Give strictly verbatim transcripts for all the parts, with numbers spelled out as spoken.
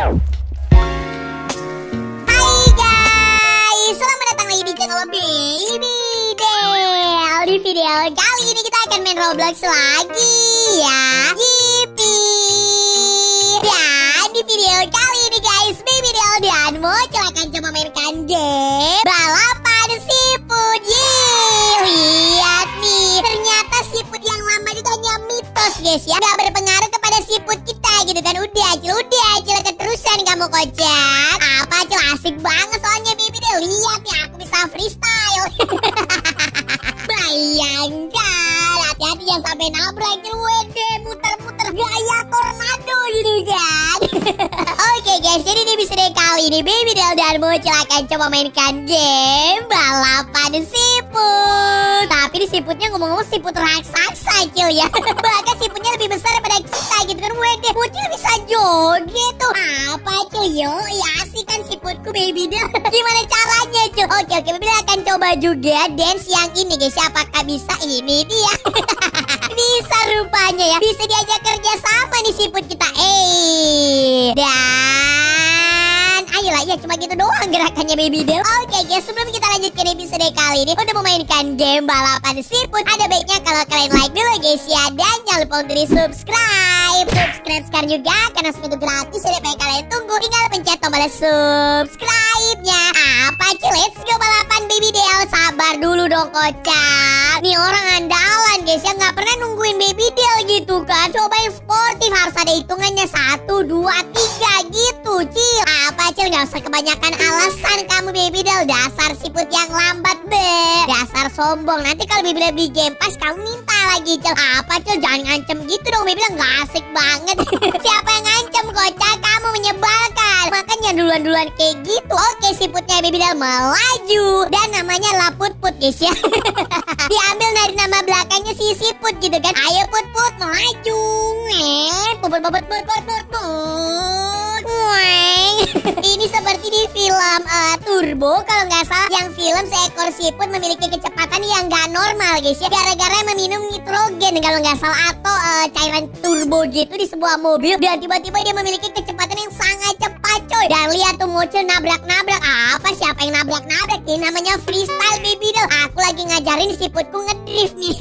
guys, selamat datang lagi di channel Baby Del. Di video kali ini kita akan main Roblox lagi ya. Yippee. Dan di video kali ini guys, Baby Del dan Mocil akan coba mainkan game balapan siput. Yeay, lihat nih, ternyata siput yang lama itu hanya mitos guys ya, gak berpengaruh kepada siput kita gitu kan. Udah Acil, udah Acil, keterusan kamu kocak. Apa Acil, asik banget soalnya Baby Del. Lihat nih, aku bisa freestyle. Bayangkan, hati-hati jangan sampai nabrak Acil. Wede, muter-muter gaya tornado gitu kan. Oke guys, jadi di episode kali ini Baby Del dan Mocil akan coba mainkan game balapan siput. Tapi di siputnya ngomong-ngomong siput raksasa Acil ya. Bahkan siputnya lebih besar daripada kita gitu kan. Wede, Mocil bisa joget tuh. Apa Acil? Yo, ya asik kan siputku Baby Del. Gimana caranya Acil? Oke oke, Baby Del akan coba juga dance yang ini guys. Apakah bisa? Ini dia. Bisa rupanya ya. Bisa diajak kerja sama nih siput kita. Eh, dan ayolah ya, cuma gitu doang gerakannya Baby Del. Oke guys, sebelum kita lanjutkan episode kali ini untuk memainkan game balapan siput, ada baiknya kalau kalian like dulu guys ya. Dan jangan lupa untuk di subscribe. Subscribe sekarang juga karena semua itu gratis. Jadi apa yang kalian tunggu? Tinggal pencet tombol subscribe-nya. Apa cuy, let's go balapan Baby Del. Sabar dulu dong kocak. Nih orang andalan guys ya, nggak pernah nungguin Baby Del gitu kan. Coba yang sportif harus ada hitungannya satu, dua, tiga gitu Cil. Apa Cil, nggak usah kebanyakan alasan kamu Baby Del. Dasar siput yang lambat be. Dasar sombong. Nanti kalau Baby Del beli game pass kamu minta lagi Cil. Apa Cil, jangan ngancem gitu dong Baby Del, nggak asik banget. Siapa yang ngancem kocak? Kamu menyebalkan. Makanya duluan-duluan kayak gitu. Oke, siputnya Baby Del melaju. Dan namanya Laput-put guys ya. Diambil dari nama belakangnya si siput gitu kan. Ayo put-put melaju. Eh, put-put-put-put-put-put. Ini seperti di film uh, Turbo kalau nggak salah. Yang film seekor siput memiliki kecepatan yang nggak normal guys ya, gara-gara meminum nitrogen kalau nggak salah, atau uh, cairan turbo gitu di sebuah mobil. Dan tiba-tiba dia memiliki kecepatan yang sangat cepat coy. Dan lihat tuh Mocil nabrak-nabrak. Apa, siapa yang nabrak-nabrak? Ini namanya freestyle Baby Del. Aku lagi ngajarin siputku ngedrift nih.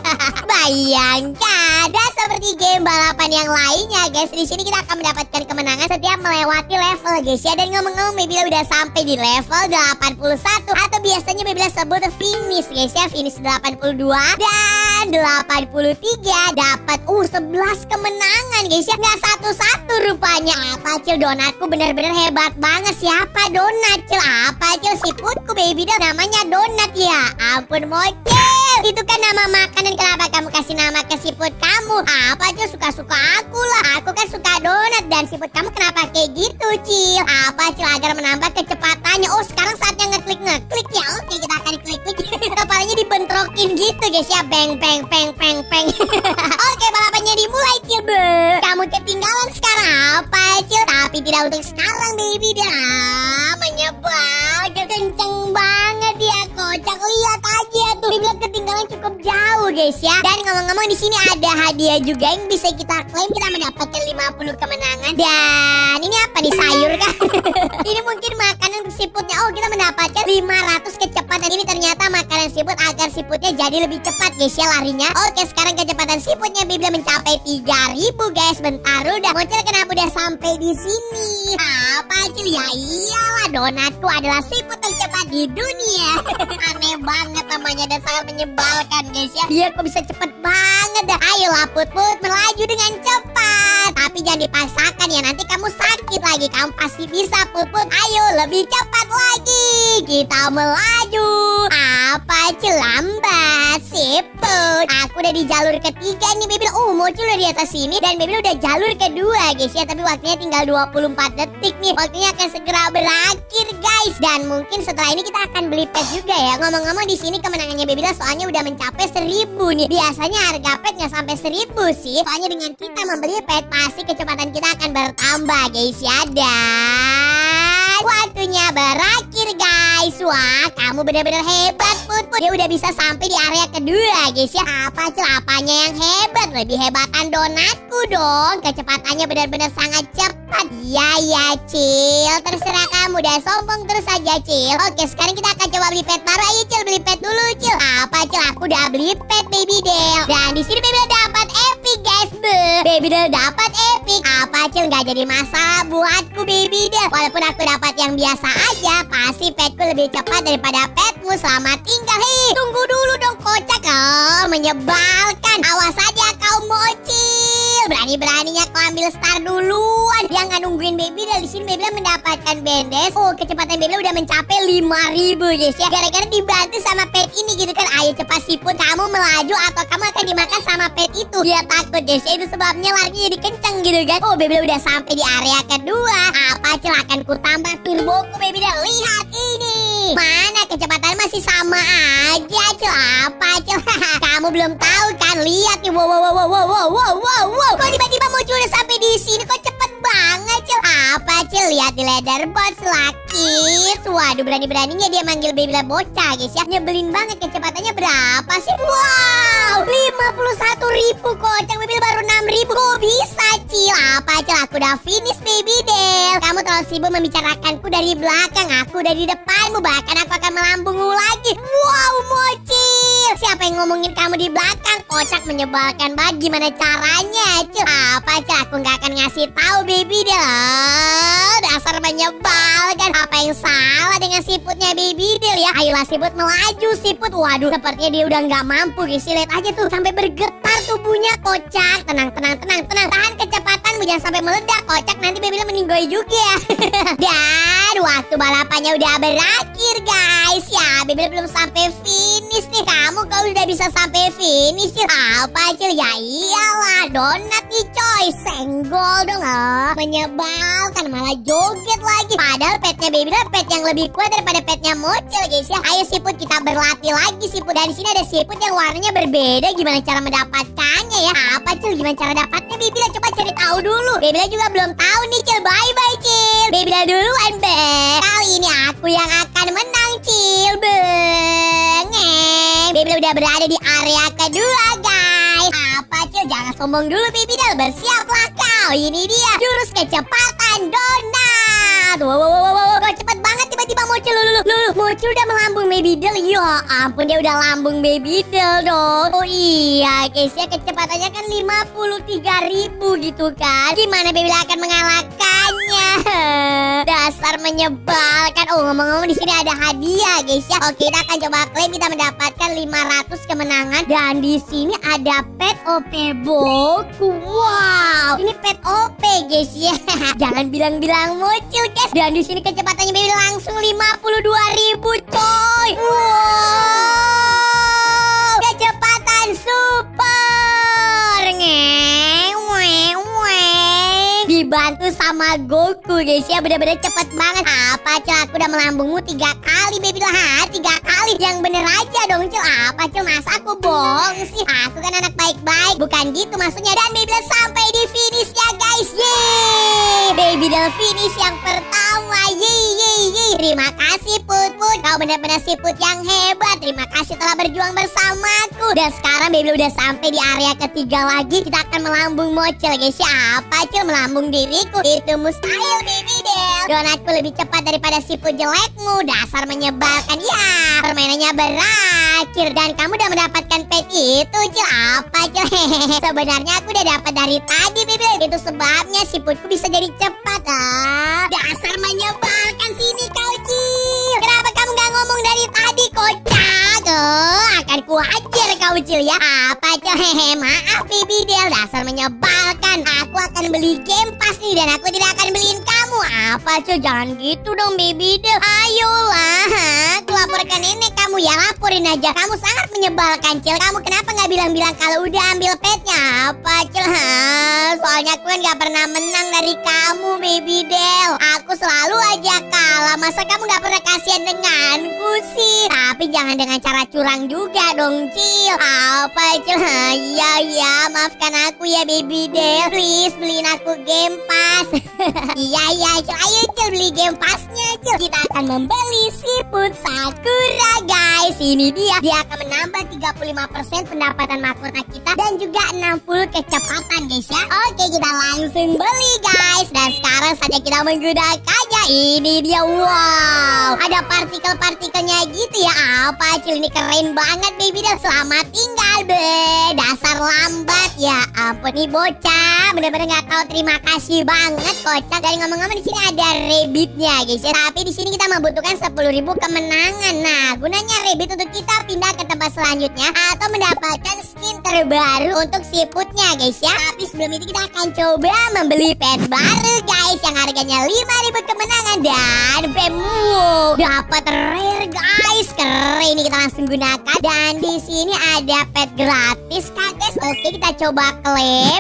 Bayangkan, dan seperti game balapan yang lainnya guys, di sini kita akan mendapatkan kemenangan setiap melewati level guys ya. Dan ngomong-ngomong Baby Del udah sampai di level delapan puluh satu, atau biasanya Baby Del sebut finish guys ya. Finish delapan puluh dua dan delapan puluh tiga. Dapat uh sebelas kemenangan guys ya. Nggak satu-satu rupanya. Apa Cil, donatku bener-bener hebat banget. Siapa donat Cil? Apa Cil, siputku Baby Del namanya donat ya. Ampun Mocil, itu kan nama makanan. Kenapa kamu kasih nama ke siput kamu? Apa Cil, suka-suka aku lah. Aku kan suka donat. Dan siput kamu kenapa kayak gitu Cil? Apa Cil, agar menambah kecepatannya. Oh, sekarang saatnya ngeklik-ngeklik ya. Oke, kita akan klik-klik. Kepalanya dibentrokin gitu guys ya. Bang, bang, bang, bang, bang. Oke, balapannya dimulai Cil. Be, kamu ketinggalan sekarang apa Cil? Tapi tidak untuk sekarang Baby Del. Menyebal, kenceng banget ya kocak. Lihat aja tuh, Baby Del ketinggalan cukup jauh guys ya. Dan ngomong-ngomong di sini ada hadiah juga yang bisa kita klaim. Kita mendapatkan lima puluh kemenangan. Dan ini apa nih, sayur kah? Ini mungkin makanan untuk siputnya. Oh, kita mendapatkan lima ratus kecepatan. Ini ternyata makanan siput agar siputnya jadi lebih cepat guys ya larinya. Oke, sekarang kecepatan siputnya Baby Del mencapai tiga ribu guys. Bentar, udah Mocil kenapa udah sampai di sini? Apa Cil? Ya iyalah, donatku adalah siput tercepat di dunia. Aneh banget namanya dan sangat menyebalkan guys ya. Dia kok bisa cepet banget dah. Ayo Laput-put melaju dengan cepat. Tapi jangan dipaksakan ya, nanti kamu sakit lagi. Kamu pasti bisa Put-put. Ayo lebih cepat lagi. Kita melaju. Apa Cil, lambat siput. Aku udah di jalur ketiga nih Baby Del. Oh, Mocil udah di atas sini. Dan Baby Del udah jalur kedua guys ya. Tapi waktunya tinggal dua puluh empat detik nih. Waktunya akan segera berakhir guys. Dan mungkin setelah ini kita akan beli pet juga ya. Ngomong-ngomong di sini kemenangannya Baby Del soalnya udah mencapai seribu nih. Biasanya harga pet nggak sampai seribu sih. Soalnya dengan kita membeli pet pasti kecepatan kita akan bertambah guys ya. Dan waktunya berakhir guys. Wah, Wah, kamu benar-benar hebat, Put. Put. Dia udah bisa sampai di area kedua, guys ya. Apa Cil? Apanya yang hebat? Lebih hebatan donatku dong. Kecepatannya benar-benar sangat cepat. Ya, ya, Cil. Terserah kamu. Udah sombong terus aja, Cil. Oke, sekarang kita akan coba beli pet baru. Ayo, Cil. Beli pet dulu, Cil. Apa, Cil? Aku udah beli pet Baby Del. Dan di sini Baby Del dapat epic, guys. Be. Baby Del dapat epic. Apa, Cil? Nggak jadi masalah buatku, Baby Del. Walaupun aku dapat yang biasa aja, pasti petku lebih cepat daripada petmu. Selamat tinggal. Hei, tunggu dulu dong, kocak. Oh, menyebalkan. Awas aja kau bocil. Berani-beraninya kau ambil star duluan. Dia nggak nungguin Baby Del. Di sini Baby Del mendapatkan bendes. Oh, kecepatan Baby Del udah mencapai lima ribu, guys ya. Gara-gara dibantu sama pet ini gitu kan. Ayo cepat siput, kamu melaju atau kamu akan dimakan sama pet itu. Dia takut, guys ya. Itu sebabnya larinya jadi kenceng gitu kan. Oh, Baby Del udah sampai di area kedua. Apa Cil? Akan ku tambah turboku, Baby Del. Lihat ini. Mana kecepatan masih sama aja, Cil. Apa, Cil? Kamu belum tahu kan? Lihat nih. Wow, wow, wow, wow, wow, wow, wow, wow. Kok tiba-tiba muncul udah sampai di sini? Kok cepet banget, Cil? Apa, Cil? Lihat di leaderboard Slakit. Waduh, berani-beraninya dia manggil Baby Del bocah, guys ya. Nyebelin banget. Kecepatannya berapa sih? Wow, lima puluh satu ribu, kocak. Baby Del baru enam ribu. Kok bisa, Cil? Apa, Cil? Aku udah finish, Baby Del. Kamu terlalu sibuk membicarakanku dari belakang. Aku dari depanmu. Bahkan aku akan melambungmu lagi. Wow, Mocil. Siapa yang ngomongin kamu di belakang? Kocak, menyebalkan banget. Gimana caranya, Cil? Apa, Cil? Aku nggak akan ngasih tahu, Baby Del. Oh, dasar menyebalkan. Apa yang salah dengan siputnya Baby Del ya? Ayolah siput, melaju siput. Waduh, sepertinya dia udah nggak mampu, guys. Lihat aja tuh, sampai bergetar tubuhnya, kocak. Tenang, tenang, tenang, tenang. Tahan kecepatanmu, jangan sampai meledak, kocak. Nanti Baby Del meninggoy juga. Dan waktu balapannya udah berakhir, guys ya. Baby Del belum sampai finish nih. Kamu kau udah bisa sampai finish, Cil. Apa, Cil? Ya iyalah, donat nih, coy. Senggol dong. Oh, menyebalkan, malah joget lagi. Padahal petnya Baby Del pet yang lebih kuat daripada petnya Mocil, guys ya. Ayo siput, kita berlatih lagi siput. Dan di sini ada siput yang warnanya berbeda. Gimana cara mendapatkannya ya? Apa, Cil? Gimana cara dapatnya, Baby Del? Coba cari tahu dulu. Baby Del juga belum tahu nih, Cil. Bye bye, Cil. Baby Del duluan, Be. Kali ini aku yang akan menang, Cil. Bengeng. Baby Del udah berada di area kedua, guys. Apa, Cil? Jangan sombong dulu, Baby Del. Bersiaplah kau. Ini dia jurus kecepatan donat. Wow, wow, wow, wow. Kok cepet banget tiba-tiba Mocil. Lulu, lulu. Mocil udah melambung Baby Del. Ya ampun, dia udah lambung Baby Del dong. Oh iya, guys ya. Kecepatannya kan lima puluh tiga ribu gitu kan. Gimana Baby Del akan mengalahkannya? Dasar menyebalkan. Oh, ngomong-ngomong di sini ada hadiah, guys ya. Oke, kita akan coba klaim. Kita mendapatkan lima ratus kemenangan. Dan di sini ada pet O P Boku. Wow, ini pet O P, guys ya. Jangan bilang-bilang Mocil, guys. Dan di sini kecepatannya Baby Del langsung lima puluh dua ribu, coy. Wow, kecepatan super. Ngeweng, weng. Dibantu sama Goku, guys ya. Bener-bener cepet banget. Apa, Cil? Aku udah melambungmu tiga kali, Baby Del. Ha, tiga kali. Yang bener aja dong, Cil. Apa, Cil? Masa aku bohong sih? Aku kan anak baik-baik. Bukan gitu maksudnya. Dan Baby Del sampai di finish ya, guys. Yeay, Baby Del finish yang pertama. Yeay, yeay, yeay. Terima kasih, Put Put. Kau benar-benar siput yang hebat. Terima kasih telah berjuang bersamaku. Dan sekarang Baby Del udah sampai di area ketiga lagi. Kita akan melambung Mocil, guys ya. Apa, Cil? Melambung diriku? Itu mustahil, Baby Del. Donatku lebih cepat daripada siput jelekmu. Dasar menyebalkan. Ya, permainannya berakhir. Dan kamu udah mendapatkan pet itu, Cil. Apa, Cil? Sebenarnya aku udah dapat dari tadi, Baby Del. Itu sebabnya siputku bisa jadi cepat. Ah, dasar menyebalkan. Sini kau, Cil. Kenapa kamu gak ngomong dari tadi, kocak? Oh, akan kuhajar kau, Cil ya. Apa, Cil? Hehe, maaf, Baby Del. Dasar menyebalkan. Aku akan beli game pass nih. Dan aku tidak akan beliin kamu. Apa, Cil? Jangan gitu dong, Baby Del. Ayolah, aku laporkan nenek kamu ya. Laporin aja. Kamu sangat menyebalkan, Cil. Kamu kenapa gak bilang-bilang kalau udah ambil petnya? Apa, Cil? Hah, soalnya aku kan gak pernah menang dari kamu, Baby Del. Aku selalu aja kalah. Masa kamu gak pernah kasihan denganku sih? Tapi jangan dengan cara curang juga dong, Cil. Apa, Cil? Iya, ya, maafkan aku ya, Baby Del. Please, beliin aku Game Pass. Iya, iya, Cil. Ayo, Cil, beli Game Pass-nya, Cil. Kita akan membeli siput Sakura, guys. Ini dia. Dia akan menambah tiga puluh lima persen pendapatan mahkota kita dan juga enam puluh kecepatan, guys, ya. Oke, kita langsung beli, guys. Dan sekarang saja kita menggunakannya. Ini dia, wow. Ada partikel-partikelnya gitu ya. Apa, Cil? Ini keren banget, Baby Del. Selamat tinggal, be. Dasar lambat. Ya ampun, nih bocah. Bener-bener nggak tahu terima kasih banget, kocak. Dan ngomong-ngomong di sini ada rabbitnya, guys, ya. Tapi di sini kita membutuhkan sepuluh ribu kemenangan. Nah, gunanya rabbit untuk kita pindah ke tempat selanjutnya atau mendapatkan skin terbaru untuk siputnya, guys, ya. Tapi sebelum itu kita akan coba membeli pet baru, guys, yang harganya lima ribu kemenangan dan wow, dapat rare, guys. Keren, ini kita langsung gunakan. Dan di sini ada pet gratis, Kak, guys. Oke, kita coba klaim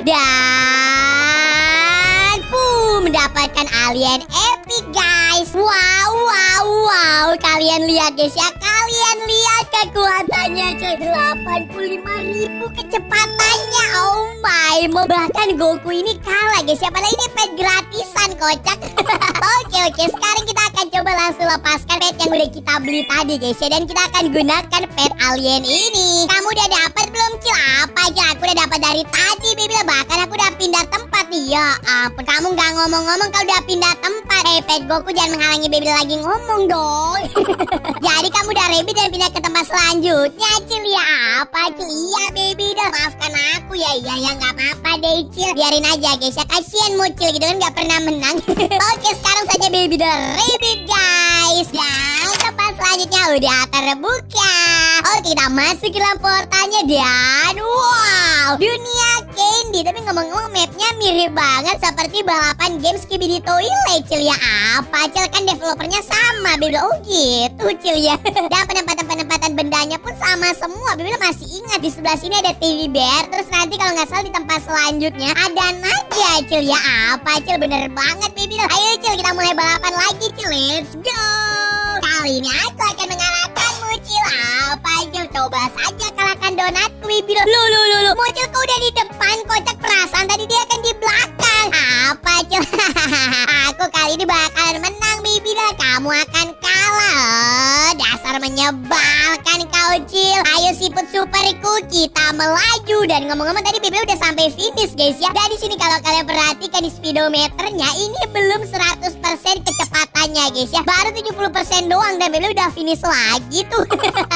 dan boom, mendapatkan alien epic, guys. Wow, wow, wow. Kalian lihat, guys, ya. Kalian lihat kekuatannya, coy. delapan puluh lima ribu kecepatannya. Oh my, mau bahkan Goku ini kalah, guys, ya. Padahal ini pet gratisan, kocak. Oke, oke. Sekarang kita akan coba langsung lepaskan pet yang udah kita beli tadi, guys, ya. Dan kita akan gunakan pet alien ini. Kamu udah dapat belum, Cil? Apa aja? Aku udah dapat dari tadi, Baby. Bahkan aku udah pindah tempat nih. Ya ampun, kamu nggak ngomong-ngomong kalau udah pindah tempat. Hey, pet Goku, jangan menghalangi Baby lagi ngomong dong. Jadi kamu udah rabbit dan pindah ke tempat selanjutnya, Cil, ya. Apa, Cil? Iya, Baby, dah maafkan aku ya. Iya, ya, nggak apa-apa deh, Cil. Biarin aja, guys, ya. Kasian Mucil gitu kan, nggak pernah menang. Oke, sekarang saja Baby dah rabbit, guys. Dan tempat selanjutnya udah terbuka. Oke, kita masuk ke dalam portalnya dan wow, dunia candy. Tapi ngomong-ngomong, mapnya mirip banget seperti balapan game Skibidi Toilet, Cil, ya. Apa, Cil? Kan developernya sama, Baby. Oh gitu, Cil, ya. Dan penempatan-penempatan bendanya pun sama semua. Baby masih ingat di sebelah sini ada teddy bear. Terus nanti kalau nggak salah di tempat selanjutnya ada naga, Cil, ya. Apa, Cil? Bener banget, Baby. Ayo, Cil, kita mulai balapan lagi, Cil. Let's go. Kali ini aku akan mengalahkanmu, Cil. Apa, Cil? Coba saja kalahkan donatku, Baby. Loh, loh, loh, loh. Mucil kau udah di depan, kocak. Perasaan tadi dia kan di belakang. Apa, Cil? Aku kali ini bakalan menang, Baby. Kamu akan kalah. Dasar menyebalkan kau, Cil. Ayo siput superku, kita melaju. Dan ngomong-ngomong tadi Baby udah sampai finish, guys, ya. Dan di sini kalau kalian perhatikan di speedometernya ini belum seratus persen kecepatannya, guys, ya. Baru tujuh puluh persen doang dan Baby udah finish lagi tuh.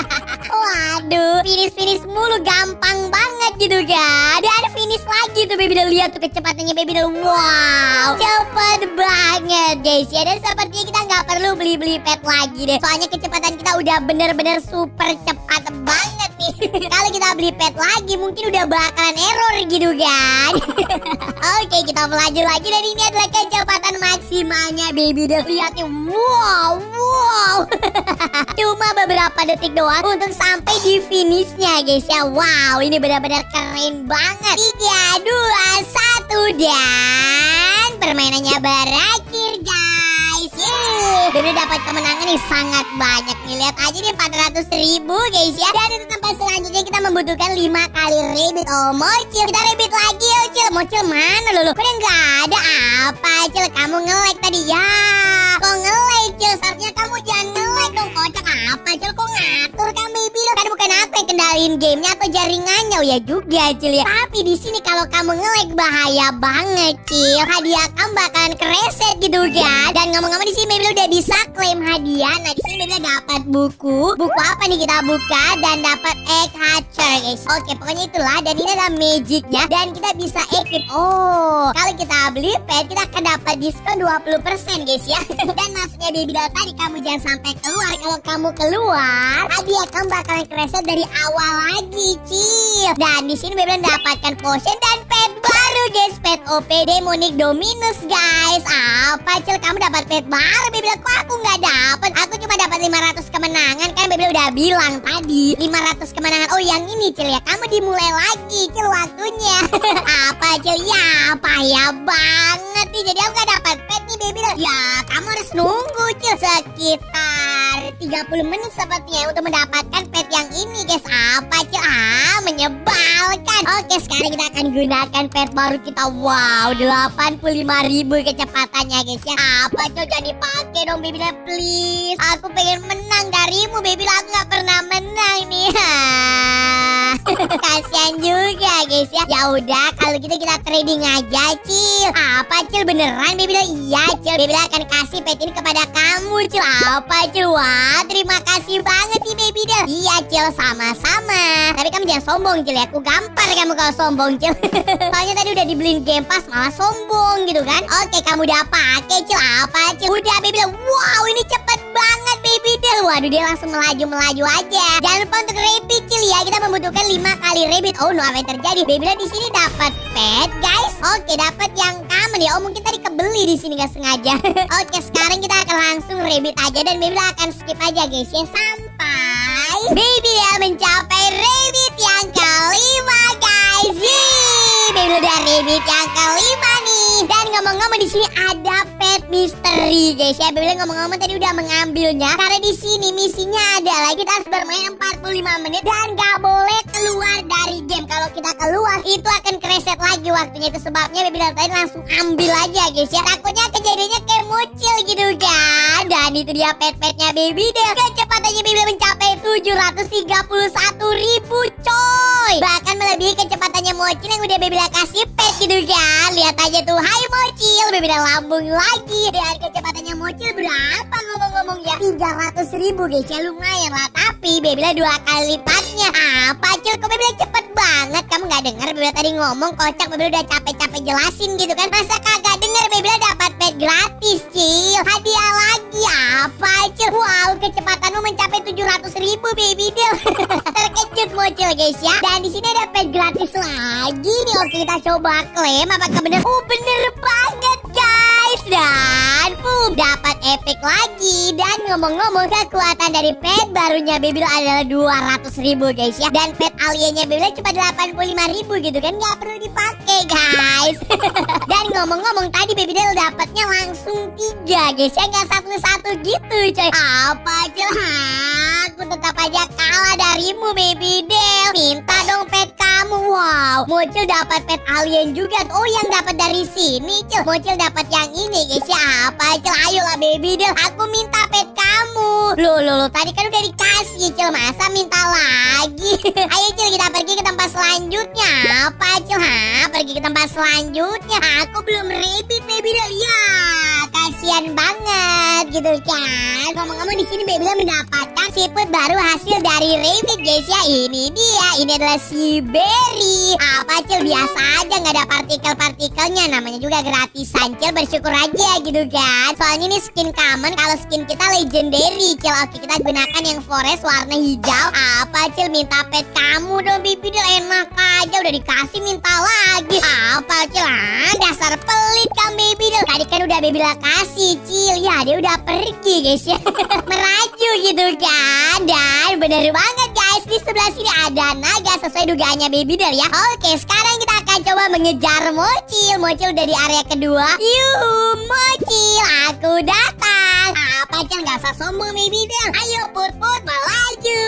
Waduh, finish-finish mulu, gampang banget gitu kan. Dan finish lagi tuh, Baby. Lihat tuh kecepatannya, Baby. Wow, cepet banget, guys, ya. Dan sepertinya kita nggak perlu beli-beli pet lagi deh. Soalnya kecepatan kita udah bener-bener super cepat banget nih. Kalau kita beli pet lagi mungkin udah bakalan error gitu kan. Oke, kita melaju lagi. Dan ini adalah kecepatan maksimalnya, Baby. Lihat nih, wow, wow. Cuma beberapa detik doang untuk sampai di finishnya, guys, ya. Wow, ini benar-benar keren banget. Tiga, dua, satu, dan permainannya berakhir, guys. Yeay, Baby dapat kemenangan nih sangat banyak nih. Lihat aja nih, empat ratus ribu, guys, ya. Dan untuk tempat selanjutnya kita membutuhkan lima kali rabbit. Oh, Mocil, kita rabbit lagi, ya, Cil. Mocil mana lulu? Kok nggak ada? Apa, Cil? Kamu nge-lag tadi ya? Kok nge-lag, Cil? Seharusnya kamu jangan nge-lag dong, kocak. Apa, Cil? Kok ngatur kan, Baby? Kan bukan aku yang kendaliin gamenya atau jaringannya. Oh, ya juga, Cil, ya. Tapi di sini kalau kamu nge-lag bahaya banget, Cil. Hadiah kamu bakalan kereset gitu kan. Dan ngomong-ngomong di sini Baby udah bisa klaim hadiah. Nah, di sini Baby dapat buku. Buku apa nih kita buka dan dapat egg hatcher, guys. Oke, pokoknya itulah. Dan ini adalah magicnya dan kita bisa equip. Oh, kalau kita beli pet kita akan dapat diskon dua puluh persen, guys, ya. Dan maksudnya Baby tadi kamu jangan sampai keluar. Kalau kamu keluar, hadiah kamu bakalan kereset dari awal lagi, Cil. Dan di sini Baby mendapatkan potion dan pet baru, guys. Pet O P Demonic Dominus, guys. Apa, Cil? Kamu dapat pet baru, Baby. Kok aku nggak dapat? Aku cuma dapat lima ratus kemenangan. Kan Baby udah bilang tadi lima ratus kemenangan. Oh, yang ini, Cil, ya. Kamu dimulai lagi, Cil, waktunya. Apa, Cil? Ya, payah banget nih. Jadi aku nggak dapat pet nih, Baby. Ya, kamu harus nunggu, Cil, sekitar tiga puluh menit sepertinya untuk mendapatkan pet yang ini guys. Apa Cil? Ah, menyebalkan. Oke, sekarang kita akan gunakan pet baru kita. Wow, delapan puluh lima ribu kecepatannya guys ya. Apa Cil, jangan dipakai dong baby, please. Aku pengen menang darimu baby, aku gak pernah menang nih. Kasian juga guys ya. Ya udah, kalau gitu kita trading aja Cil. Apa Cil, beneran baby? Iya Cil, baby akan kasih pet ini kepada kamu Cil. Apa Cil? Wah, terima kasih banget nih baby Del. Iya Cil, sama-sama. Tapi kamu jangan sombong Cil ya, aku gampar kamu kalau sombong Cil. Soalnya tadi udah dibeliin Game Pass malah sombong gitu kan. Oke, kamu udah pakai Cil. Apa Cil? Udah baby Del. Wow, ini cepet banget baby Del. Waduh, dia langsung melaju-melaju aja. Jangan lupa untuk rabbit Cil ya, kita membutuhkan lima kali rabbit. Oh no, apa yang terjadi? Baby Del di sini dapat pet guys. Oke, dapat yang common ya. Oh, mungkin tadi kebeli di sini gak sengaja. Oke, sekarang kita akan langsung rabbit aja dan baby Del akan skip aja guys ya sampai baby Del mencapai rabbit yang kelima guys. Yeay, baby Del udah rabbit yang kelima nih. Dan ngomong-ngomong di sini ada pet misteri guys ya. Baby Del ngomong-ngomong tadi udah mengambilnya karena di sini misinya adalah kita harus bermain empat puluh lima menit dan gak boleh keluar dari game. Kalau kita keluar itu akan kereset lagi waktunya. Itu sebabnya baby Del tadi langsung ambil aja guys ya. Takutnya kejadiannya kayak Mochil gitu kan. Dan itu dia pet-petnya baby Del. Kecepatannya baby Del mencapai tujuh ratus tiga puluh satu ribu coy. Bahkan melebihi kecepatannya Mochil yang udah baby Del kasih pet gitu kan. Lihat aja tuh, hai Mochil, baby Del lambung lagi. Dan kecepatannya Mochil berapa ngomong-ngomong ya? tiga ratus ribu guys ya, lumayan lah. Tapi baby Del dua kali lipatnya. Apa Cil, kok baby Del cepet banget? Kamu gak denger baby Del tadi ngomong kocak, baby Del udah capek-capek jelasin gitu kan. Masa kagak denger baby Del dapat pet gratis Cil, hadiah lagi. Apa Cil? Wow, kecepatanmu mencapai tujuh ratus ribu baby Del. Terkejut Mochil guys ya. Dan di sini ada pet gratis lagi nih. Oke, kita coba klaim apakah bener. Oh, bener banget guys. Dan boom, dapat epic lagi. Dan ngomong-ngomong, kekuatan dari pet barunya baby Del adalah dua ratus ribu guys ya. Dan pet aliennya baby Del cuma delapan puluh lima ribu gitu kan, nggak perlu dipakai guys. Dan ngomong-ngomong tadi baby Del dapatnya langsung tiga guys ya, nggak satu-satu gitu coy. Apa Cil? Aku tetap aja kalah darimu baby Del. Minta dong pet kamu. Wow, Mochil dapat pet alien juga. Oh, yang dapat dari sini Cil. Mochil dapat yang ini guys ya. Apa Cil? Ayolah baby Del, aku minta pet kamu. Loh loh loh, tadi kan udah dikasih Cil, masa minta lagi? Ayo Cil, kita pergi ke tempat selanjutnya. Apa Cil? Hah, pergi ke tempat selanjutnya. Aku belum rabbit baby Del ya. Kasian banget gitu kan. Ngomong-ngomong di sini baby Del mendapatkan siput baru hasil dari rabbit guys ya. Ini dia, ini adalah si berry. Apa Cil, biasa aja nggak ada partikel-partikelnya, namanya juga gratisan Cil, bersyukur aja gitu kan. Soalnya ini skin common, kalau skin kita legendary Cil. Oke, kita gunakan yang forest warna hijau. Apa Cil, minta pet kamu dong baby Del, enak aja udah dikasih minta lagi. Apa Cil? Ah, dasar pelit kan baby Del. Tadi kan udah baby Del kasih Cil. Ya dia udah pergi guys ya. Meraju gitu kan. Dan bener banget guys, di sebelah sini ada naga sesuai dugaannya baby Del ya. Oke, sekarang kita akan coba mengejar Mochil. Mochil udah di area kedua. Yuhu, Mochil, aku datang. Apa Cil, gak usah sombong baby Del. Ayo put-put melaju.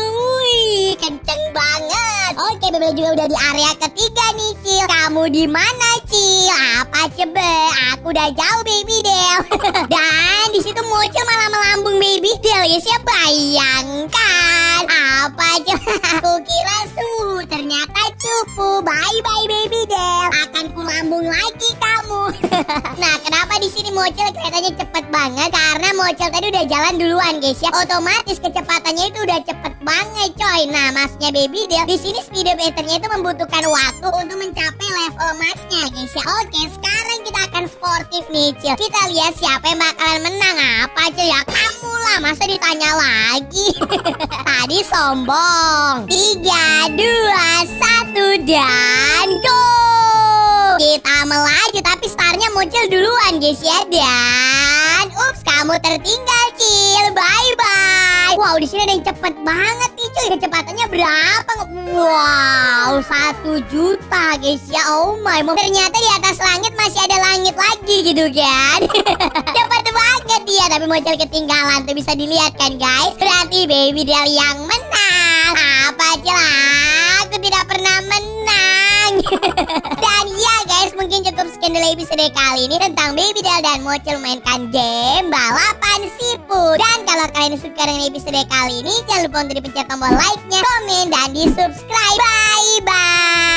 Wih, kenceng banget. Oke, baby Del juga udah di area ketiga nih Cil. Kamu di mana Cil? Apa coba? Aku udah jauh baby Del. Dan di situ Mochil malah melambung baby Del ya. Siapa bayangkan? Apa Cil? Kukira suhu, ternyata cupu. Bye bye baby Del. Akan kulambung lagi kamu. Nah, kenapa di sini Mochil kelihatannya cepet banget? Karena Mochil tadi udah jalan duluan guys ya. Otomatis kecepatannya itu udah cepet banget coy. Nah, masnya baby Del di sini speedometernya itu membutuhkan waktu untuk mencapai level masnya guys ya. Oke, sekarang kita akan sportif nih Cil. Kita lihat siapa yang bakalan menang. Apa Cil? Ya kamu lah, masa ditanya lagi. Tadi sombong. Tiga, dua, satu dan go. Kita melaju tapi startnya Mochil duluan guys ya. Dan ups, kamu tertinggal Cil. Bye bye. Wow, di sini ada yang cepet banget nih cuy. Kecepatannya berapa? Wow, satu juta guys ya. Oh my, ternyata di atas langit masih ada langit lagi gitu kan. Cepet banget dia. tapi Mocel ketinggalan. Tuh bisa dilihat kan guys. Berarti Baby Del yang menang. Apa celah? Aku tidak pernah menang. Dan ya guys, mungkin cukup sekian dulu episode kali ini tentang Baby Del dan Mocel mainkan game balapan siput. Dan kalau kalian suka dengan episode kali ini, jangan lupa untuk dipencet tombol like-nya, komen, dan di subscribe. Bye bye.